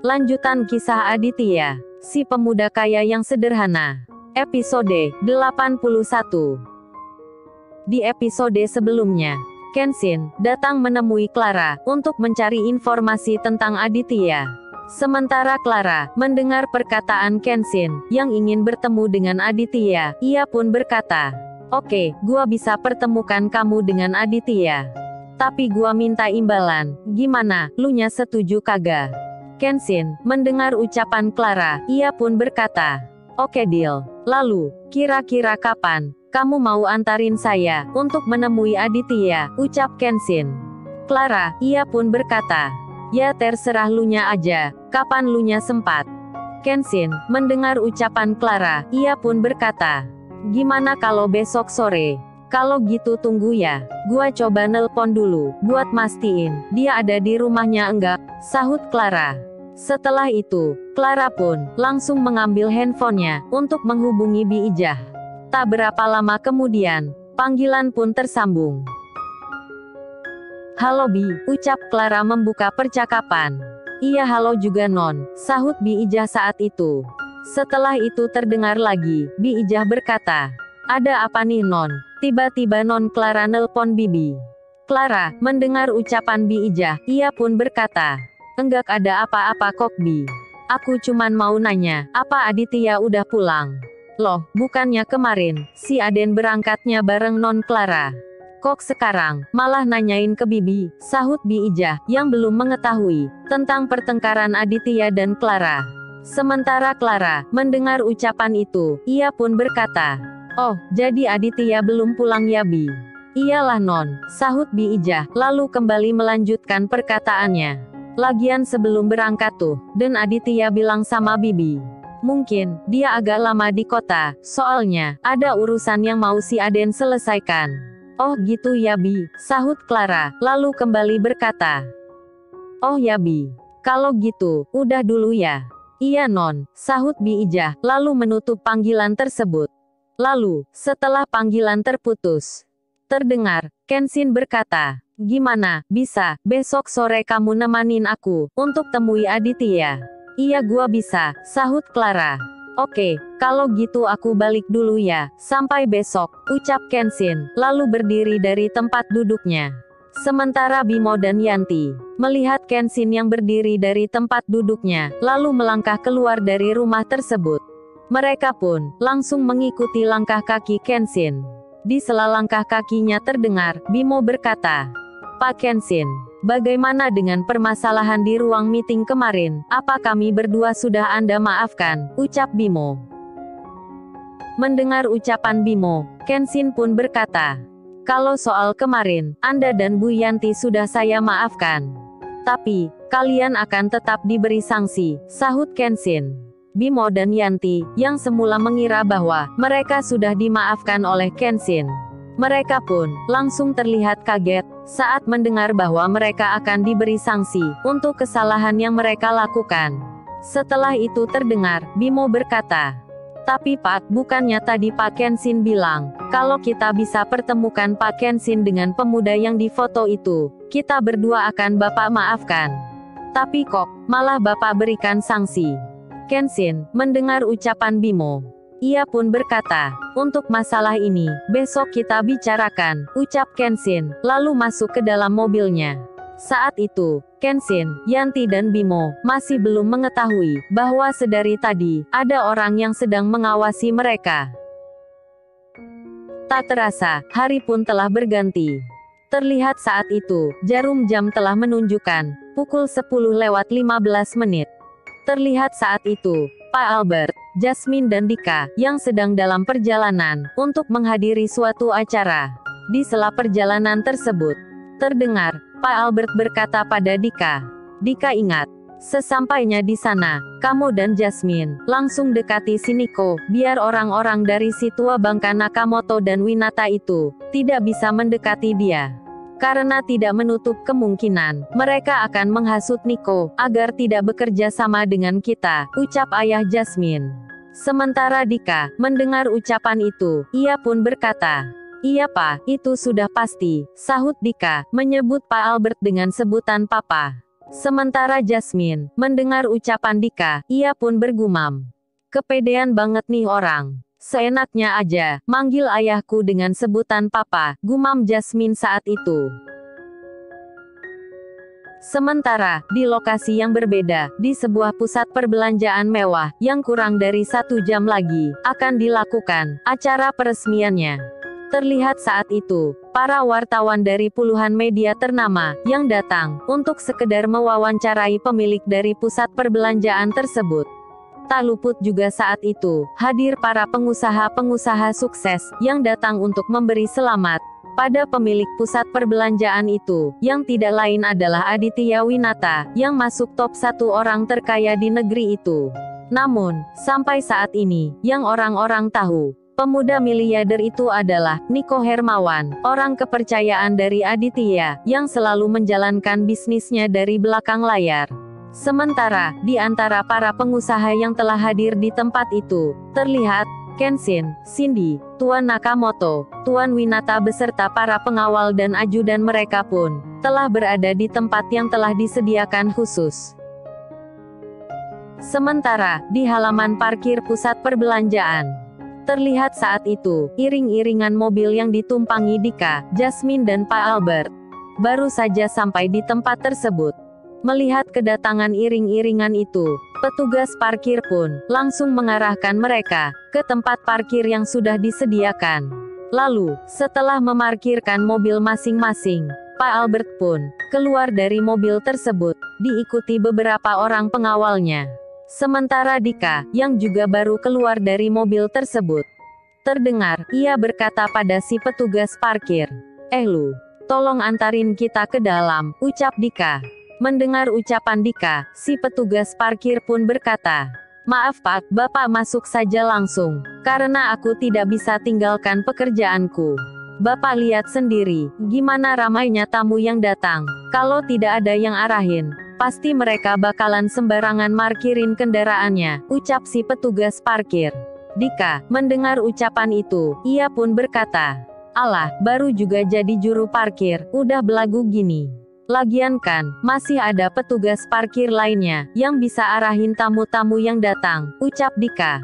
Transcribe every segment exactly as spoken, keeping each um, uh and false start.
Lanjutan kisah Aditya, si pemuda kaya yang sederhana. Episode delapan puluh satu. Di episode sebelumnya, Kenshin datang menemui Clara untuk mencari informasi tentang Aditya. Sementara Clara mendengar perkataan Kenshin yang ingin bertemu dengan Aditya, ia pun berkata, "Oke, gua bisa pertemukan kamu dengan Aditya. Tapi gua minta imbalan, gimana, lu nya setuju kagak?" Kenshin mendengar ucapan Clara, ia pun berkata, "Oke deal. Lalu, kira-kira kapan kamu mau antarin saya untuk menemui Aditya?" ucap Kenshin. Clara, ia pun berkata, "Ya terserah lu nya aja, kapan lu nya sempat." Kenshin mendengar ucapan Clara, ia pun berkata, "Gimana kalau besok sore? Kalau gitu tunggu ya, gua coba nelpon dulu, buat mastiin dia ada di rumahnya enggak," sahut Clara. Setelah itu, Clara pun langsung mengambil handphonenya untuk menghubungi Bi Ijah. Tak berapa lama kemudian, panggilan pun tersambung. "Halo Bi," ucap Clara membuka percakapan. "Iya halo juga Non," sahut Bi Ijah saat itu. Setelah itu terdengar lagi, Bi Ijah berkata, "Ada apa nih Non?" Tiba-tiba Non Clara nelpon Bibi. Clara mendengar ucapan Bi Ijah, ia pun berkata, "Enggak ada apa-apa kok Bi. Aku cuman mau nanya, apa Aditya udah pulang?" "Loh, bukannya kemarin si Aden berangkatnya bareng Non Clara? Kok sekarang malah nanyain ke Bibi?" sahut Bi Ijah yang belum mengetahui tentang pertengkaran Aditya dan Clara. Sementara Clara mendengar ucapan itu, ia pun berkata, "Oh, jadi Aditya belum pulang ya Bi?" "Iyalah Non," sahut Bi Ijah lalu kembali melanjutkan perkataannya. "Lagian sebelum berangkat tuh, dan Aditya bilang sama Bibi, mungkin dia agak lama di kota, soalnya ada urusan yang mau si Aden selesaikan." "Oh gitu ya Bi," sahut Clara, lalu kembali berkata, "Oh ya Bi, kalau gitu, udah dulu ya." "Iya Non," sahut Bi Ijah, lalu menutup panggilan tersebut. Lalu, setelah panggilan terputus, terdengar Kenshin berkata, "Gimana, bisa, besok sore kamu nemanin aku untuk temui Aditya?" "Iya gua bisa," sahut Clara. "Oke, kalau gitu aku balik dulu ya, sampai besok," ucap Kenshin, lalu berdiri dari tempat duduknya. Sementara Bimo dan Yanti melihat Kenshin yang berdiri dari tempat duduknya, lalu melangkah keluar dari rumah tersebut. Mereka pun langsung mengikuti langkah kaki Kenshin. Di sela langkah kakinya terdengar, Bimo berkata, "Pak Kenshin, bagaimana dengan permasalahan di ruang meeting kemarin? Apa kami berdua sudah Anda maafkan?" ucap Bimo. Mendengar ucapan Bimo, Kenshin pun berkata, "Kalau soal kemarin, Anda dan Bu Yanti sudah saya maafkan. Tapi, kalian akan tetap diberi sanksi," sahut Kenshin. Bimo dan Yanti, yang semula mengira bahwa mereka sudah dimaafkan oleh Kenshin, mereka pun langsung terlihat kaget saat mendengar bahwa mereka akan diberi sanksi untuk kesalahan yang mereka lakukan. Setelah itu terdengar, Bimo berkata, "Tapi Pak, bukannya tadi Pak Kenshin bilang, kalau kita bisa pertemukan Pak Kenshin dengan pemuda yang di foto itu, kita berdua akan Bapak maafkan. Tapi kok, malah Bapak berikan sanksi?" Kenshin mendengar ucapan Bimo. Ia pun berkata, "Untuk masalah ini, besok kita bicarakan," ucap Kenshin, lalu masuk ke dalam mobilnya. Saat itu, Kenshin, Yanti dan Bimo masih belum mengetahui bahwa sedari tadi ada orang yang sedang mengawasi mereka. Tak terasa, hari pun telah berganti. Terlihat saat itu, jarum jam telah menunjukkan pukul sepuluh lewat lima belas menit. Terlihat saat itu, Pak Albert, Jasmine dan Dika, yang sedang dalam perjalanan, untuk menghadiri suatu acara. Di sela perjalanan tersebut, terdengar, Pak Albert berkata pada Dika, "Dika ingat, sesampainya di sana, kamu dan Jasmine, langsung dekati si Nico, biar orang-orang dari si tua bangka Nakamoto dan Winata itu, tidak bisa mendekati dia. Karena tidak menutup kemungkinan, mereka akan menghasut Nico, agar tidak bekerja sama dengan kita," ucap ayah Jasmine. Sementara Dika mendengar ucapan itu, ia pun berkata, "Iya Pak, itu sudah pasti," sahut Dika, menyebut Pak Albert dengan sebutan Papa. Sementara Jasmine mendengar ucapan Dika, ia pun bergumam. Kepedean banget nih orang. Seenaknya aja, manggil ayahku dengan sebutan papa, gumam Jasmine saat itu. Sementara, di lokasi yang berbeda, di sebuah pusat perbelanjaan mewah, yang kurang dari satu jam lagi, akan dilakukan acara peresmiannya. Terlihat saat itu, para wartawan dari puluhan media ternama, yang datang, untuk sekedar mewawancarai pemilik dari pusat perbelanjaan tersebut. Tak luput juga saat itu, hadir para pengusaha-pengusaha sukses, yang datang untuk memberi selamat pada pemilik pusat perbelanjaan itu, yang tidak lain adalah Aditya Winata, yang masuk top satu orang terkaya di negeri itu. Namun, sampai saat ini, yang orang-orang tahu, pemuda miliarder itu adalah Niko Hermawan, orang kepercayaan dari Aditya, yang selalu menjalankan bisnisnya dari belakang layar. Sementara, di antara para pengusaha yang telah hadir di tempat itu, terlihat Kenshin, Cindy, Tuan Nakamoto, Tuan Winata beserta para pengawal dan ajudan mereka pun telah berada di tempat yang telah disediakan khusus. Sementara, di halaman parkir pusat perbelanjaan, terlihat saat itu, iring-iringan mobil yang ditumpangi Dika, Jasmine dan Pak Albert, baru saja sampai di tempat tersebut. Melihat kedatangan iring-iringan itu, petugas parkir pun langsung mengarahkan mereka ke tempat parkir yang sudah disediakan. Lalu, setelah memarkirkan mobil masing-masing, Pak Albert pun keluar dari mobil tersebut, diikuti beberapa orang pengawalnya. Sementara Dika, yang juga baru keluar dari mobil tersebut, terdengar, ia berkata pada si petugas parkir, "Eh lu, tolong antarin kita ke dalam," ucap Dika. Mendengar ucapan Dika, si petugas parkir pun berkata, "Maaf Pak, Bapak masuk saja langsung, karena aku tidak bisa tinggalkan pekerjaanku. Bapak lihat sendiri, gimana ramainya tamu yang datang, kalau tidak ada yang arahin, pasti mereka bakalan sembarangan markirin kendaraannya," ucap si petugas parkir. Dika, mendengar ucapan itu, ia pun berkata, "Alah, baru juga jadi juru parkir, udah belagu gini. Lagian kan, masih ada petugas parkir lainnya, yang bisa arahin tamu-tamu yang datang," ucap Dika.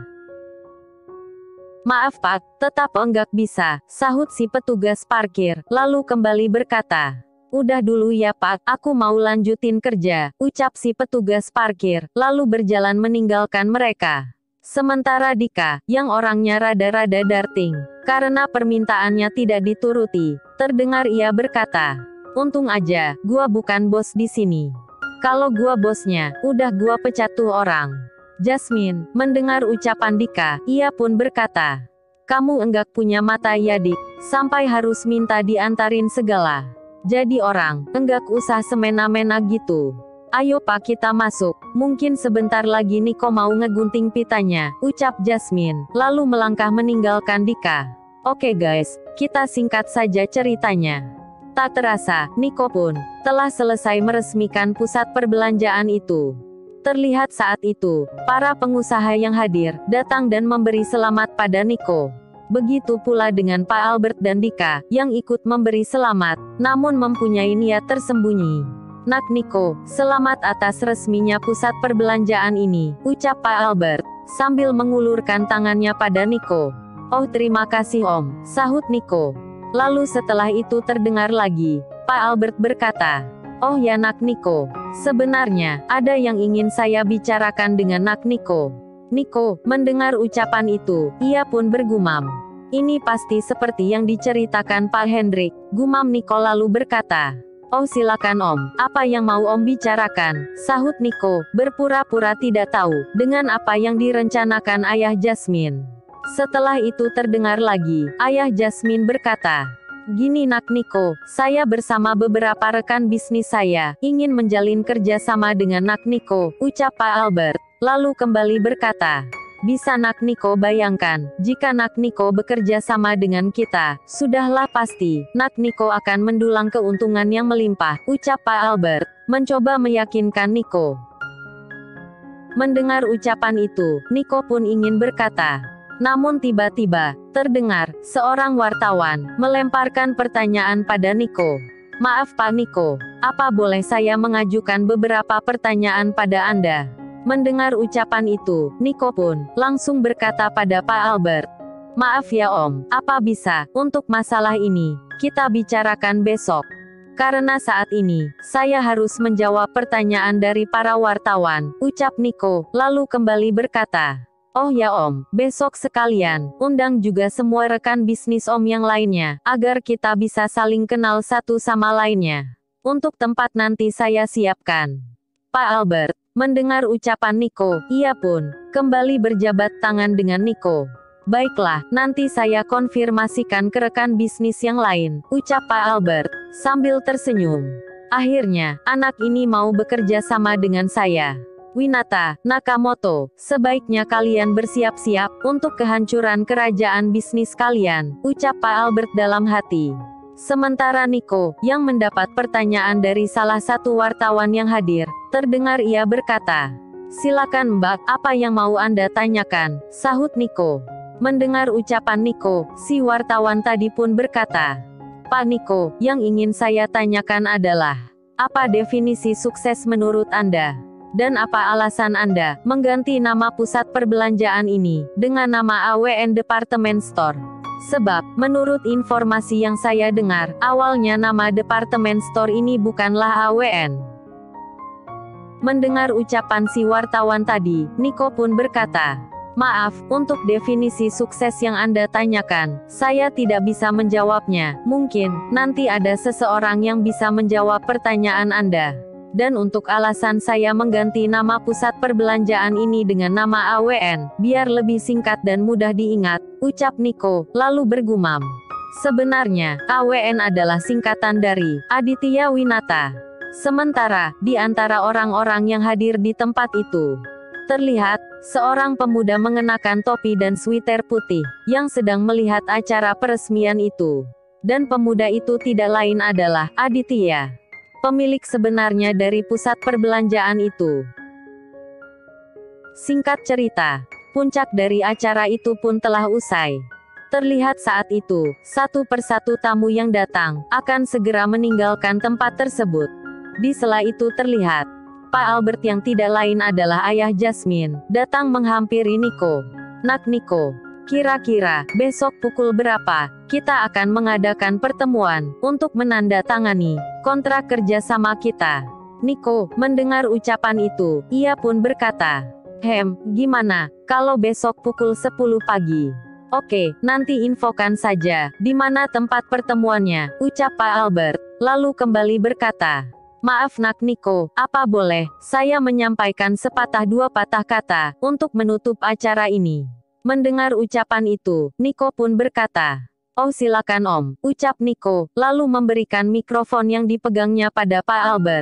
"Maaf Pak, tetap enggak bisa," sahut si petugas parkir, lalu kembali berkata, "Udah dulu ya Pak, aku mau lanjutin kerja," ucap si petugas parkir, lalu berjalan meninggalkan mereka. Sementara Dika, yang orangnya rada-rada darting, karena permintaannya tidak dituruti, terdengar ia berkata, "Untung aja, gua bukan bos di sini. Kalau gua bosnya, udah gua pecat tuh orang." Jasmine, mendengar ucapan Dika, ia pun berkata, "Kamu enggak punya mata ya Dik, sampai harus minta diantarin segala. Jadi orang, enggak usah semena-mena gitu. Ayo Pak kita masuk, mungkin sebentar lagi Niko mau ngegunting pitanya," ucap Jasmine, lalu melangkah meninggalkan Dika. Oke guys, kita singkat saja ceritanya. Tak terasa, Niko pun telah selesai meresmikan pusat perbelanjaan itu. Terlihat saat itu, para pengusaha yang hadir, datang dan memberi selamat pada Niko. Begitu pula dengan Pak Albert dan Dika, yang ikut memberi selamat, namun mempunyai niat tersembunyi. "Nak Niko, selamat atas resminya pusat perbelanjaan ini," ucap Pak Albert, sambil mengulurkan tangannya pada Niko. "Oh terima kasih Om," sahut Niko. Lalu setelah itu terdengar lagi, Pak Albert berkata, "Oh ya Nak Niko, sebenarnya, ada yang ingin saya bicarakan dengan Nak Niko." Niko, mendengar ucapan itu, ia pun bergumam, "Ini pasti seperti yang diceritakan Pak Hendrik," gumam Niko lalu berkata, "Oh silakan Om, apa yang mau Om bicarakan?" sahut Niko, berpura-pura tidak tahu, dengan apa yang direncanakan ayah Jasmine. Setelah itu terdengar lagi, ayah Jasmine berkata, "Gini Nak Niko, saya bersama beberapa rekan bisnis saya, ingin menjalin kerjasama dengan Nak Niko," ucap Pak Albert, lalu kembali berkata, "Bisa Nak Niko bayangkan, jika Nak Niko bekerja sama dengan kita, sudahlah pasti, Nak Niko akan mendulang keuntungan yang melimpah," ucap Pak Albert, mencoba meyakinkan Niko. Mendengar ucapan itu, Niko pun ingin berkata, namun tiba-tiba, terdengar, seorang wartawan, melemparkan pertanyaan pada Niko. Maaf Pak Niko, apa boleh saya mengajukan beberapa pertanyaan pada Anda? Mendengar ucapan itu, Niko pun langsung berkata pada Pak Albert, maaf ya Om, apa bisa, untuk masalah ini, kita bicarakan besok. Karena saat ini, saya harus menjawab pertanyaan dari para wartawan, ucap Niko, lalu kembali berkata, oh ya Om, besok sekalian, undang juga semua rekan bisnis Om yang lainnya, agar kita bisa saling kenal satu sama lainnya. Untuk tempat nanti saya siapkan. Pak Albert mendengar ucapan Niko, ia pun kembali berjabat tangan dengan Niko. Baiklah, nanti saya konfirmasikan ke rekan bisnis yang lain, ucap Pak Albert, sambil tersenyum. Akhirnya, anak ini mau bekerja sama dengan saya. Winata, Nakamoto, sebaiknya kalian bersiap-siap untuk kehancuran kerajaan bisnis kalian, ucap Pak Albert dalam hati. Sementara Niko, yang mendapat pertanyaan dari salah satu wartawan yang hadir, terdengar ia berkata, silakan Mbak, apa yang mau Anda tanyakan, sahut Niko. Mendengar ucapan Niko, si wartawan tadi pun berkata, Pak Niko, yang ingin saya tanyakan adalah, apa definisi sukses menurut Anda? Dan apa alasan Anda mengganti nama pusat perbelanjaan ini dengan nama A W N Department Store? Sebab, menurut informasi yang saya dengar, awalnya nama Department Store ini bukanlah A W N. Mendengar ucapan si wartawan tadi, Niko pun berkata, maaf, untuk definisi sukses yang Anda tanyakan, saya tidak bisa menjawabnya. Mungkin, nanti ada seseorang yang bisa menjawab pertanyaan Anda. Dan untuk alasan saya mengganti nama pusat perbelanjaan ini dengan nama A W N, biar lebih singkat dan mudah diingat, ucap Niko, lalu bergumam. Sebenarnya, A W N adalah singkatan dari Aditya Winata. Sementara, di antara orang-orang yang hadir di tempat itu, terlihat seorang pemuda mengenakan topi dan sweater putih, yang sedang melihat acara peresmian itu. Dan pemuda itu tidak lain adalah Aditya, pemilik sebenarnya dari pusat perbelanjaan itu. Singkat cerita, puncak dari acara itu pun telah usai. Terlihat saat itu, satu persatu tamu yang datang, akan segera meninggalkan tempat tersebut. Di sela itu terlihat Pak Albert yang tidak lain adalah ayah Jasmine, datang menghampiri Niko. Nak Niko, kira-kira, besok pukul berapa, kita akan mengadakan pertemuan, untuk menandatangani kontrak kerja sama kita. Niko, mendengar ucapan itu, ia pun berkata, hem, gimana, kalau besok pukul sepuluh pagi? Oke, nanti infokan saja, di mana tempat pertemuannya, ucap Pak Albert, lalu kembali berkata, maaf Nak Niko, apa boleh, saya menyampaikan sepatah dua patah kata, untuk menutup acara ini. Mendengar ucapan itu, Niko pun berkata, oh silakan Om, ucap Niko, lalu memberikan mikrofon yang dipegangnya pada Pak Albert.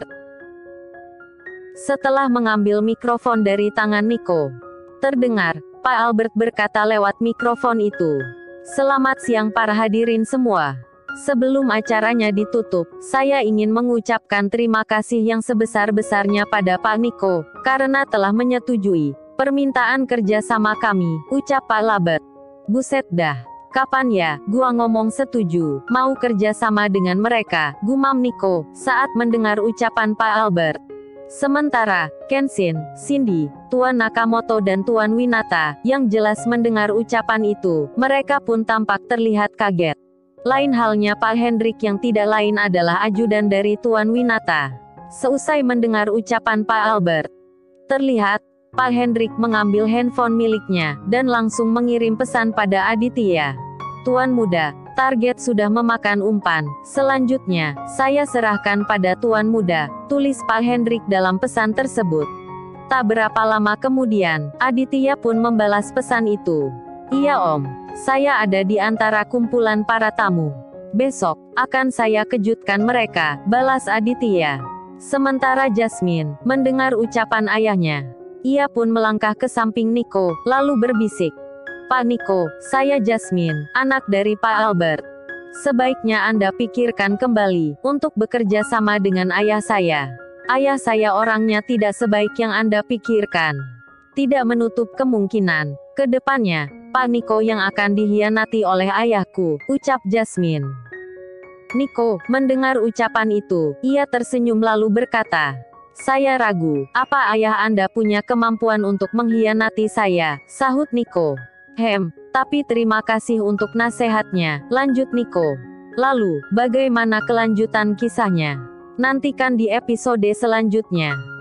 Setelah mengambil mikrofon dari tangan Niko, terdengar, Pak Albert berkata lewat mikrofon itu, selamat siang para hadirin semua. Sebelum acaranya ditutup, saya ingin mengucapkan terima kasih yang sebesar-besarnya pada Pak Niko, karena telah menyetujui permintaan kerja sama kami, ucap Pak Albert. Buset dah, kapan ya, gua ngomong setuju, mau kerja sama dengan mereka, gumam Niko, saat mendengar ucapan Pak Albert. Sementara, Kenshin, Cindy, Tuan Nakamoto dan Tuan Winata, yang jelas mendengar ucapan itu, mereka pun tampak terlihat kaget. Lain halnya Pak Hendrik yang tidak lain adalah ajudan dari Tuan Winata. Seusai mendengar ucapan Pak Albert, terlihat, Pak Hendrik mengambil handphone miliknya, dan langsung mengirim pesan pada Aditya. Tuan muda, target sudah memakan umpan, selanjutnya, saya serahkan pada Tuan muda, tulis Pak Hendrik dalam pesan tersebut. Tak berapa lama kemudian, Aditya pun membalas pesan itu. Iya Om, saya ada di antara kumpulan para tamu. Besok, akan saya kejutkan mereka, balas Aditya. Sementara Jasmine, mendengar ucapan ayahnya, ia pun melangkah ke samping Niko, lalu berbisik. Pak Niko, saya Jasmine, anak dari Pak Albert. Sebaiknya Anda pikirkan kembali, untuk bekerja sama dengan ayah saya. Ayah saya orangnya tidak sebaik yang Anda pikirkan. Tidak menutup kemungkinan, ke depannya, Pak Niko yang akan dihianati oleh ayahku, ucap Jasmine. Niko mendengar ucapan itu, ia tersenyum lalu berkata, "Saya ragu, apa ayah Anda punya kemampuan untuk mengkhianati saya?" sahut Niko. "Hem, tapi terima kasih untuk nasihatnya," lanjut Niko. "Lalu, bagaimana kelanjutan kisahnya? Nantikan di episode selanjutnya."